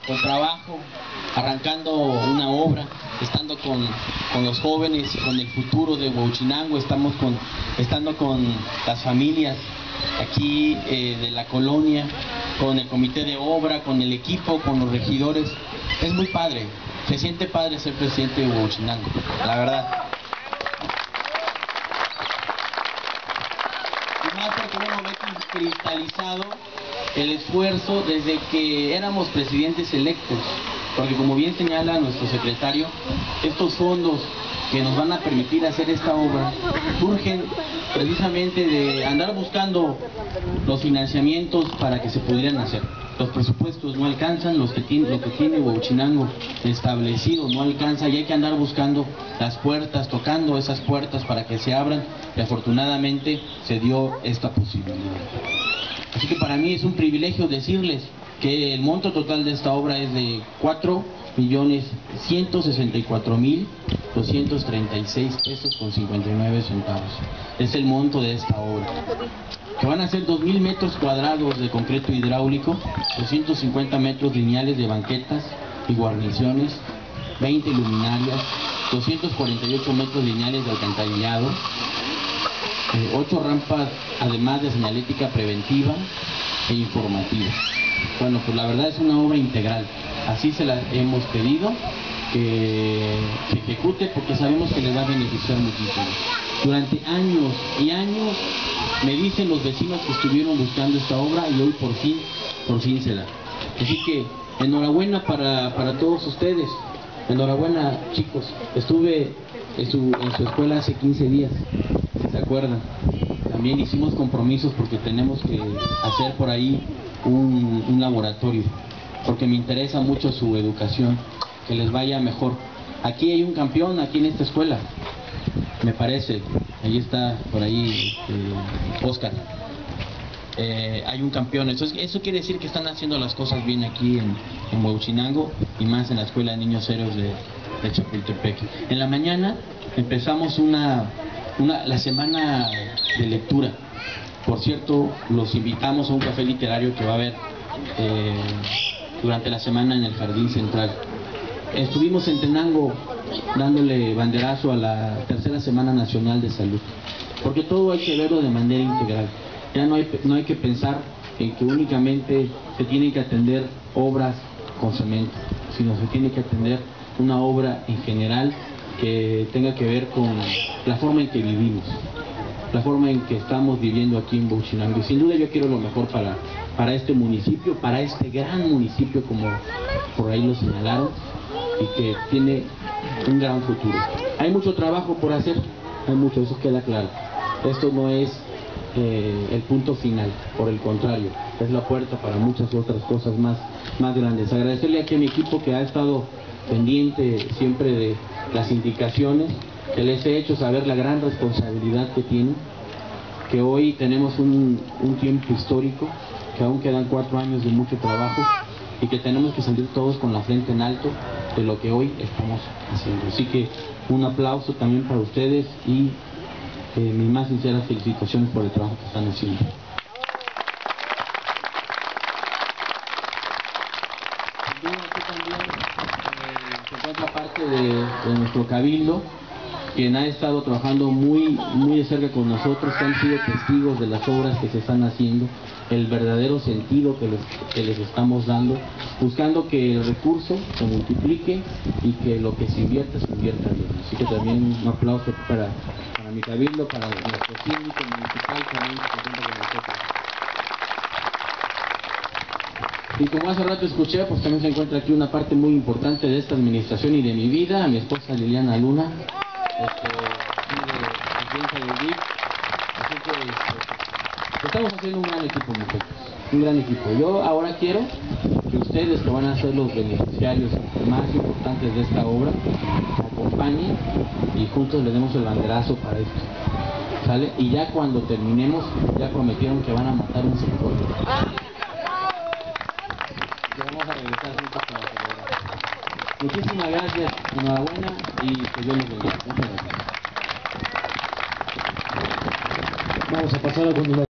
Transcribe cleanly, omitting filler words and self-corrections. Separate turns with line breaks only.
con trabajo, arrancando una obra, estando con los jóvenes, con el futuro de Huauchinango, estando con las familias aquí de la colonia, con el comité de obra, con el equipo, con los regidores. Es muy padre, se siente padre ser presidente de Huauchinango, la verdad. Y más porque uno ve cristalizado el esfuerzo desde que éramos presidentes electos, porque como bien señala nuestro secretario, estos fondos que nos van a permitir hacer esta obra surgen precisamente de andar buscando los financiamientos para que se pudieran hacer. Los presupuestos no alcanzan, lo que tiene Huauchinango establecido no alcanza, y hay que andar buscando las puertas, tocando esas puertas para que se abran, y afortunadamente se dio esta posibilidad. Así que para mí es un privilegio decirles que el monto total de esta obra es de 4.164.236 pesos con 59 centavos. Es el monto de esta obra. Que van a ser 2.000 metros cuadrados de concreto hidráulico, 250 metros lineales de banquetas y guarniciones, 20 luminarias, 248 metros lineales de alcantarillado, 8 rampas, además de señalética preventiva e informativa. Bueno, pues la verdad es una obra integral. Así se la hemos pedido que se ejecute, porque sabemos que les va a beneficiar muchísimo. Durante años y años me dicen los vecinos que estuvieron buscando esta obra, y hoy por fin se da. Así que enhorabuena para todos ustedes. Enhorabuena, chicos. Estuve en su escuela hace 15 días, si se acuerdan. También hicimos compromisos porque tenemos que hacer por ahí un laboratorio, porque me interesa mucho su educación, que les vaya mejor. Aquí hay un campeón, aquí en esta escuela, me parece, ahí está por ahí Oscar. Hay un campeón, eso quiere decir que están haciendo las cosas bien aquí en Huauchinango, y más en la Escuela de Niños Héroes de Chapultepec. En la mañana empezamos la semana de lectura. Por cierto, los invitamos a un café literario que va a haber durante la semana en el Jardín Central. Estuvimos en Tenango dándole banderazo a la tercera Semana Nacional de Salud, porque todo hay que verlo de manera integral. Ya no hay que pensar en que únicamente se tienen que atender obras con cemento, sino se tiene que atender una obra en general que tenga que ver con la forma en que vivimos, la forma en que estamos viviendo aquí en Huauchinango. Y sin duda yo quiero lo mejor para este municipio, para este gran municipio, como por ahí lo señalaron, y que tiene un gran futuro. Hay mucho trabajo por hacer, hay mucho, eso queda claro. Esto no es el punto final, por el contrario, es la puerta para muchas otras cosas más grandes. Agradecerle aquí a mi equipo que ha estado pendiente siempre de las indicaciones, que les he hecho saber la gran responsabilidad que tienen, que hoy tenemos un tiempo histórico, que aún quedan 4 años de mucho trabajo, y que tenemos que salir todos con la frente en alto de lo que hoy estamos haciendo. Así que un aplauso también para ustedes, y mis más sinceras felicitaciones por el trabajo que están haciendo. Aquí también se encuentra parte de nuestro cabildo, quien ha estado trabajando muy de cerca con nosotros, que han sido testigos de las obras que se están haciendo, el verdadero sentido que les estamos dando, buscando que el recurso se multiplique y que lo que se invierta bien. Así que también un aplauso para mi cabildo, para nuestro síndico municipal también que se encuentra con nosotros. Y como hace rato escuché, pues también se encuentra aquí una parte muy importante de esta administración y de mi vida, a mi esposa Liliana Luna, presidenta del DIF. Así que estamos haciendo un gran equipo, muchachos, un gran equipo. Yo ahora quiero que ustedes, que van a ser los beneficiarios más importantes de esta obra, acompañen y juntos le demos el banderazo para esto, ¿sale? Y ya cuando terminemos, ya prometieron que van a matar un sector. Y vamos a regresar juntos para celebrar. Muchísimas gracias, enhorabuena, y que Dios los bendiga. Muchas gracias.
Vamos a pasar a continuar.